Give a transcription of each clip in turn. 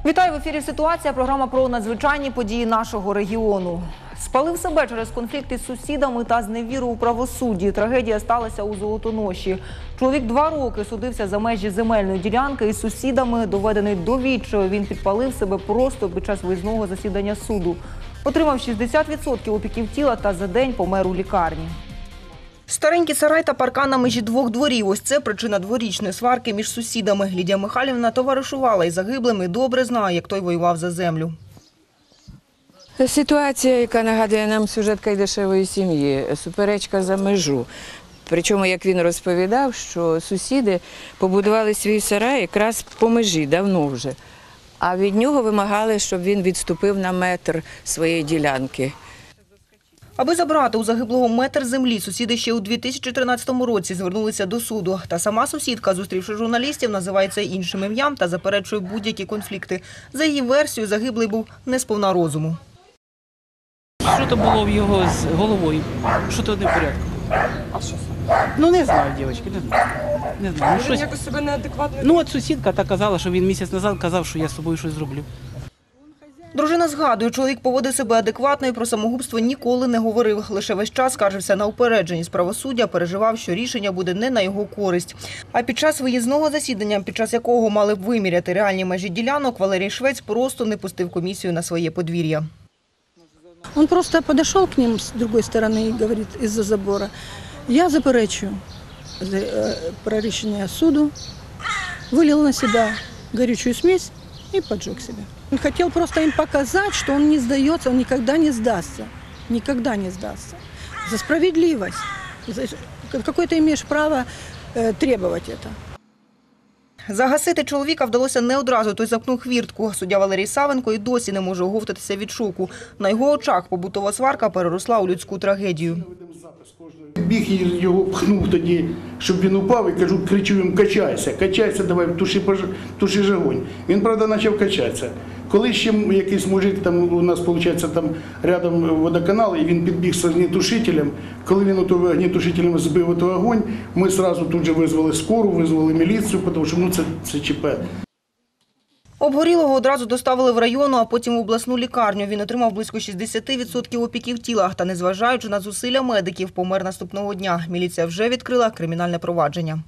Вітаю, в ефірі «Ситуація», програма про надзвичайні події нашого регіону. Спалив себе через конфлікт із сусідами та зневіру у правосудді. Трагедія сталася у Золотоноші. Чоловік 2 роки судився за межі земельної ділянки із сусідами. Доведений до відчаю, він підпалив себе просто під час виїзного засідання суду. Отримав 60% опіків тіла та за день помер у лікарні. Старенький сарай та паркан на межі 2 дворів – ось це причина дворічної сварки між сусідами. Лідія Михайлівна товаришувала із загиблим і добре знає, як той воював за землю. Ситуація, яка нагадує нам сюжет Кайдашевої сім'ї, суперечка за межу. Причому, як він розповідав, що сусіди побудували свій сарай якраз по межі, давно вже. А від нього вимагали, щоб він відступив на метр своєї ділянки. Аби забрати у загиблого метр землі, сусіди ще у 2013 році звернулися до суду. Та сама сусідка, зустрівши журналістів, називається іншим ім'ям та заперечує будь-які конфлікти. За її версією, загиблий був не сповна розуму. Що то було в його з головою? Що то не в порядку? А що? Ну не знаю, дівчатки, не знаю. Не знаю. Ну, Він щось... якось себе неадекватно. Ну от сусідка та казала, що він місяць назад казав, що я з собою щось зроблю. Дружина згадує, чоловік поводив себе адекватно і про самогубство ніколи не говорив. Лише весь час скаржився на упередженість правосуддя, переживав, що рішення буде не на його користь. А під час виїзного засідання, під час якого мали б виміряти реальні межі ділянок, Валерій Швець просто не пустив комісію на своє подвір'я. Он просто подошел к ним с другой стороны и говорит из-за забора: я заперечую про решение суду, вылил на себя горючую смесь и поджег себя. Он хотел просто им показать, что он не сдается, он никогда не сдастся. Никогда не сдастся. За справедливость. Какое ты имеешь право требовать это? Загасити чоловіка вдалося не одразу, той замкнув хвіртку. Суддя Валерій Савенко і досі не може оговтатися від шоку. На його очах побутова сварка переросла у людську трагедію. Біг і його пхнув тоді, щоб він упав, і кажу, кричу їм: качайся, качайся, давай, туши огонь. Він, правда, почав качатися. Коли ще якийсь мужик, там у нас, виходить, там рядом водоканал, і він підбіг з огнетушителем, коли він огнетушителем збив огонь, ми одразу тут же визвали скору, визвали міліцію, тому що це ЧП. Обгорілого одразу доставили в районну, а потім в обласну лікарню. Він отримав близько 60% опіків тіла. Та, незважаючи на зусилля медиків, помер наступного дня. Міліція вже відкрила кримінальне провадження.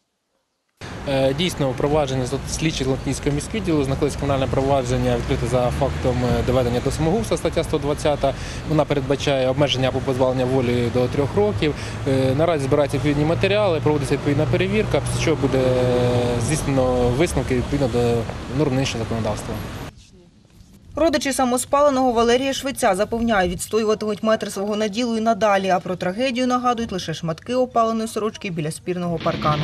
Дійсно, провадження слідчі Латинського міськвідділу знаходиться кримінальне провадження відкрите за фактом доведення до самогубства, стаття 120. Вона передбачає обмеження або позбавлення волі до 3 років. Наразі збираються відповідні матеріали, проводиться відповідна перевірка, після чого буде здійснено висновки відповідно до норм нинішнього законодавства. Родичі самоспаленого Валерія Швеця запевняють, відстоюватимуть метр свого наділу і надалі, а про трагедію нагадують лише шматки опаленої сорочки біля спірного паркану.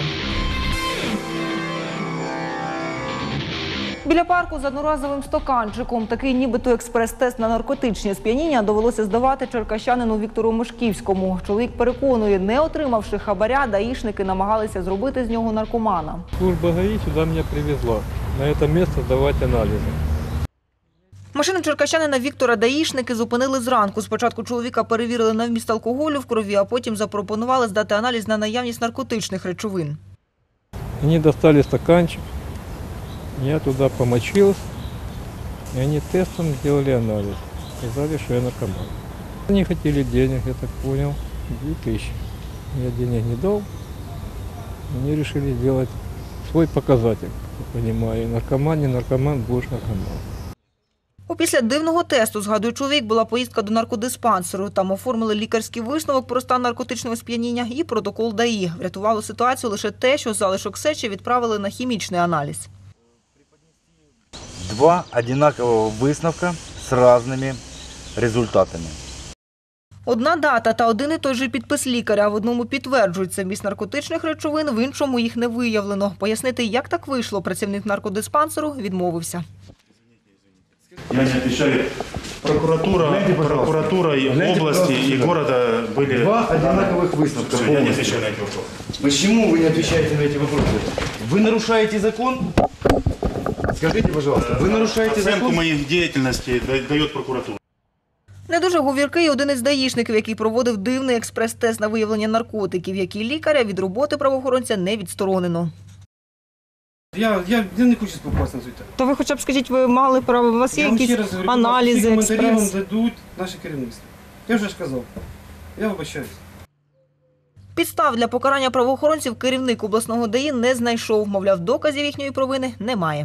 Біля парку з одноразовим стаканчиком. Такий нібито експрес-тест на наркотичні сп'яніння довелося здавати черкащанину Віктору Мишківському. Чоловік переконує, не отримавши хабаря, даїшники намагалися зробити з нього наркомана. Служба ГАИ сюда меня привезла. На это место сдавать анализы. Машину черкащанина Віктора даїшники зупинили зранку. Спочатку чоловіка перевірили на вміст алкоголю в крові, а потім запропонували здати аналіз на наявність наркотичних речовин. Они достали стаканчик, я туда помочился, и они тестом сделали анализ. Сказали, что я наркоман. Они хотели денег, я так понял, 2000. Я денег не дал, они решили сделать свой показатель, я понимаю. Наркоман, не наркоман, будешь наркоман. Після дивного тесту, згадує чоловік, була поїздка до наркодиспансеру. Там оформили лікарський висновок про стан наркотичного сп'яніння і протокол ДАІ. Врятувало ситуацію лише те, що залишок сечі відправили на хімічний аналіз. 2 одинаковых висновка з різними результатами. Одна дата та один і той же підпис лікаря. В одному підтверджується вміст наркотичних речовин, в іншому їх не виявлено. Пояснити, як так вийшло, працівник наркодиспансеру відмовився. Я не отвечаю. Прокуратура области и города были... 2 одинаковых выставка. Я не отвечаю на эти вопросы. Почему вы не отвечаете на эти вопросы? Вы нарушаете закон? Скажите, пожалуйста, вы нарушаете закон? Оценку моей деятельности дает прокуратура. Не дуже говіркий один із даїшників, який проводив дивний експрес-тест на виявлення наркотиків, який лікаря від роботи правоохоронця не відсторонено. Я не хочу спілкуватися на цю тему. То ви хоча б скажіть, ви мали право, у вас є Я вам ще якісь раз говорю, аналізи, всі коментарі вам експрес? дадуть наше керівництво. Я вже ж казав. Я вибачаюсь. Підстав для покарання правоохоронців керівник обласного ДАІ не знайшов. Мовляв, доказів їхньої провини немає.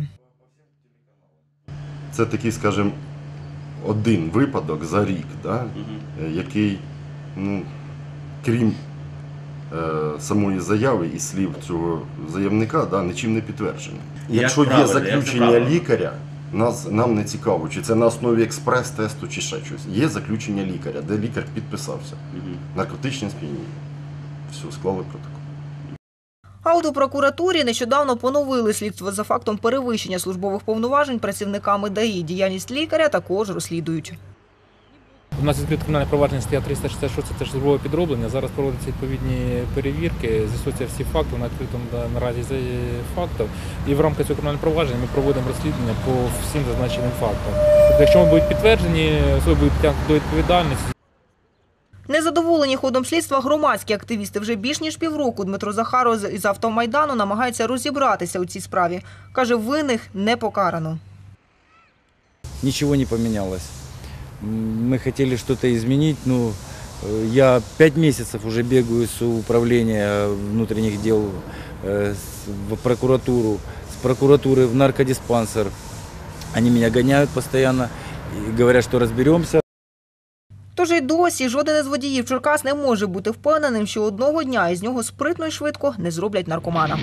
Це такий, скажімо, один випадок за рік, да, який, ну, крім самої заяви і слів цього заявника, да, нічим не підтверджений. Якщо є заключення лікаря, нам не цікаво, чи це на основі експрес-тесту, чи ще щось. Є заключення лікаря, де лікар підписався. Наркотичне сп'яніння. Все, склали протокол. А от у прокуратурі нещодавно поновили слідство за фактом перевищення службових повноважень працівниками ДАІ. Діяльність лікаря також розслідують. У нас відкрите кримінальне провадження, стаття 366, це службове підроблення. Зараз проводяться відповідні перевірки, з'ясуються всі факти, вона відкрито наразі фактів. І в рамках цього кримінального провадження ми проводимо розслідування по всім зазначеним фактам. Тобто, якщо вони будуть підтверджені, особи будуть притягнуті до відповідальності. Незадоволені ходом слідства громадські активісти вже більш ніж півроку. Дмитро Захаров із Автомайдану намагається розібратися у цій справі. Каже, винних не покарано. Ничего не поменялось. Мы хотели что-то изменить, но я 5 месяцев уже бегаю с управления внутренних дел в прокуратуру, с прокуратуры в наркодиспансер. Они меня гоняют постоянно и говорят, что разберемся. Тож і досі жоден із водіїв Черкас не може бути впевненим, що одного дня із нього спритно і швидко не зроблять наркомана.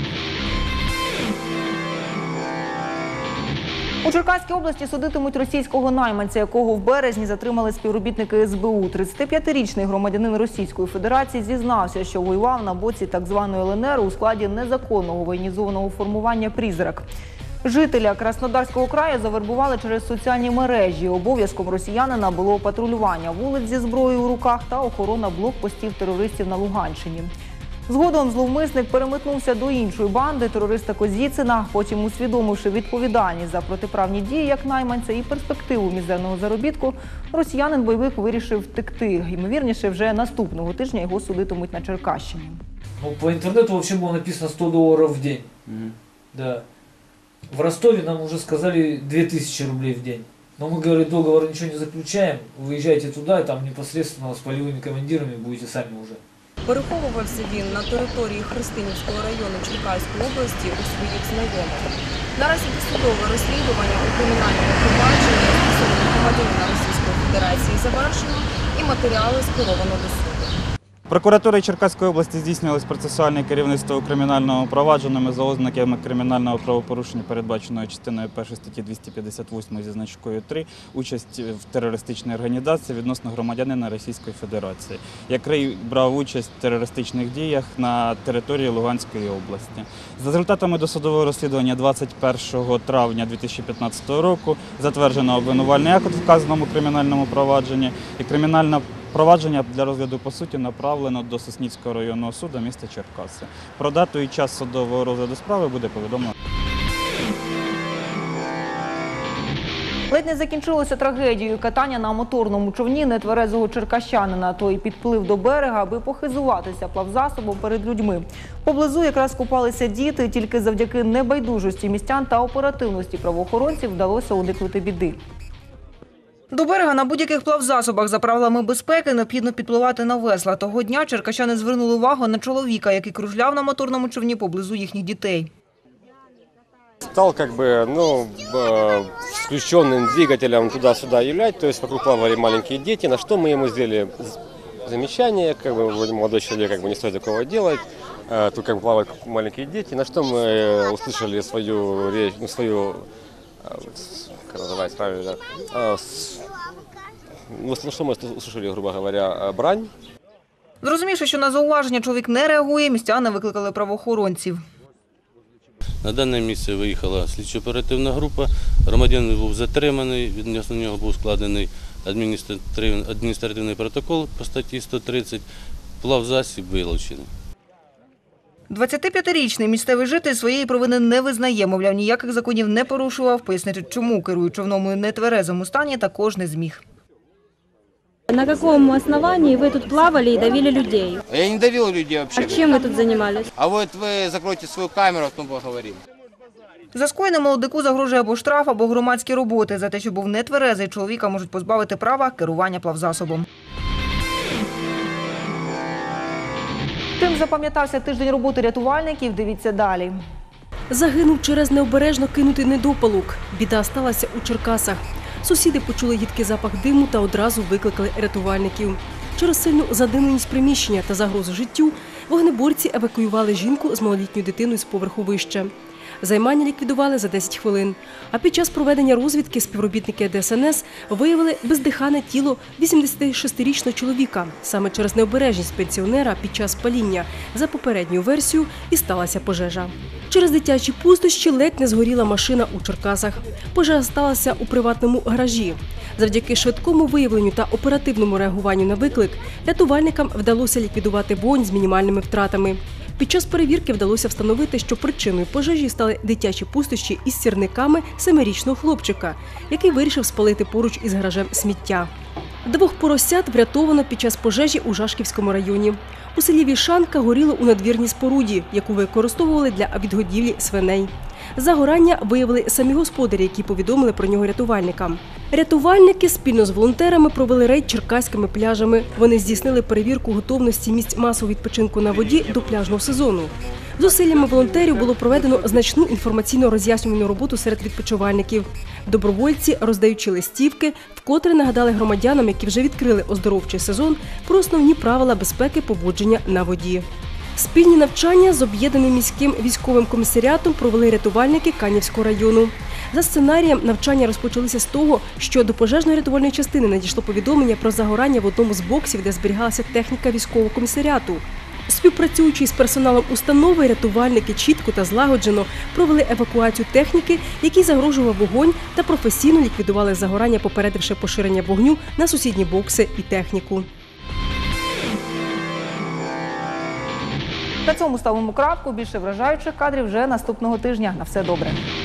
У Черкаській області судитимуть російського найманця, якого в березні затримали співробітники СБУ. 35-річний громадянин Російської Федерації зізнався, що воював на боці так званої ЛНР у складі незаконного воєнізованого формування «Призрак». Жителя Краснодарського краю завербували через соціальні мережі. Обов'язком росіянина було патрулювання вулиць зі зброєю у руках та охорона блокпостів терористів на Луганщині. Згодом зловмисник переметнувся до іншої банди терориста Козіцина. Потім, усвідомивши відповідальність за протиправні дії як найманця і перспективу мізерного заробітку, росіянин-бойовик вирішив втекти. Ймовірніше, вже наступного тижня його судитимуть на Черкащині. По інтернету взагалі було написано $100 в день. Да. В Ростове нам уже сказали 2000 рублей в день. Но мы, говорит, договор ничего не заключаем, выезжайте туда, и там непосредственно с полевыми командирами будете сами уже. Переховувався він на території Христинівського району Черкаської області у своїх знайомих. Наразі досудове розслідування у кримінальному провадженні стосовно громадянина Російської Федерації завершено і матеріали скеровано до суду. Прокуратурою Черкаської області здійснювалось процесуальне керівництво у кримінальному провадженому за ознаками кримінального правопорушення, передбаченого частиною 1 статті 258 зі значкою 3, участь в терористичній організації відносно громадянина Російської Федерації, який брав участь в терористичних діях на території Луганської області. За результатами досудового розслідування 21 травня 2015 року затверджено обвинувальний акт в вказаному кримінальному провадженні і кримінальна провадження для розгляду по суті направлено до Соснівського районного суду міста Черкаси. Про дату і час судового розгляду справи буде повідомлено. Ледь не закінчилося трагедією катання на моторному човні нетверезого черкащанина. Той підплив до берега, аби похизуватися плавзасобом перед людьми. Поблизу якраз купалися діти, тільки завдяки небайдужості містян та оперативності правоохоронців вдалося уникнути біди. До берега на будь-яких плавзасобах за правилами безпеки необхідно підпливати на весла. Того дня черкащани звернули увагу на чоловіка, який кружляв на моторному човні поблизу їхніх дітей. Стал с включенным двигателем туда-сюда являть, то есть вокруг плавали маленькие дети, на что мы ему сделали замечание, молодой человек, не стоит такого делать, тут плавают маленькие дети, на что мы услышали свою речь, как называется правильно, что мы услышали, грубо говоря, брань. Зрозумівши, що на зауваження чоловік не реагує, містяни викликали правоохоронців. На дане місце виїхала слідчо-оперативна група, громадянин був затриманий, відносно нього був складений адміністративний протокол по статті 130, плавзасіб вилучений. 25-річний місцевий житель своєї провини не визнає, мовляв, ніяких законів не порушував, пояснити, чому керує човном у нетверезому стані, також не зміг. На каком основании вы тут плавали и давили людей? Я не давил людей вообще. А чем вы тут занимались? А вот вы закройте свою камеру, потом поговорим. За скоєне молодику загрожує або штраф, або громадські роботи. За те, що був нетверезий, чоловіка можуть позбавити права керування плавзасобом. Чим запам'ятався тиждень роботи рятувальників, дивіться далі. Загинув через необережно кинутий недопалок. Біда сталася у Черкасах. Сусіди почули їдкий запах диму та одразу викликали рятувальників. Через сильну задимленість приміщення та загрозу життю вогнеборці евакуювали жінку з малолітньою дитиною з поверху вище. Займання ліквідували за 10 хвилин. А під час проведення розвідки співробітники ДСНС виявили бездихане тіло 86-річного чоловіка. Саме через необережність пенсіонера під час паління, за попередньою версією, і сталася пожежа. Через дитячі пустощі ледь не згоріла машина у Черкасах. Пожежа сталася у приватному гаражі. Завдяки швидкому виявленню та оперативному реагуванню на виклик рятувальникам вдалося ліквідувати вогонь з мінімальними втратами. Під час перевірки вдалося встановити, що причиною пожежі стали дитячі пустощі із сірниками 7-річного хлопчика, який вирішив спалити поруч із гаражем сміття. 2 поросят врятовано під час пожежі у Жашківському районі. У селі Вішанка горіло у надвірній споруді, яку використовували для відгодівлі свиней. Загорання виявили самі господарі, які повідомили про нього рятувальникам. Рятувальники спільно з волонтерами провели рейд черкаськими пляжами. Вони здійснили перевірку готовності місць масового відпочинку на воді до пляжного сезону. Зусиллями волонтерів було проведено значну інформаційно-роз'яснювальну роботу серед відпочивальників. Добровольці, роздаючи листівки, вкотре нагадали громадянам, які вже відкрили оздоровчий сезон, про основні правила безпеки поводження на воді. Спільні навчання з об'єднаним міським військовим комісаріатом провели рятувальники Канівського району. За сценарієм, навчання розпочалися з того, що до пожежної рятувальної частини надійшло повідомлення про загорання в одному з боксів, де зберігалася техніка військового комісаріату. Співпрацюючи з персоналом установи, рятувальники чітко та злагоджено провели евакуацію техніки, якій загрожував вогонь, та професійно ліквідували загорання, попередивши поширення вогню на сусідні бокси і техніку. На цьому ставимо крапку. Більше вражаючих кадрів вже наступного тижня. На все добре.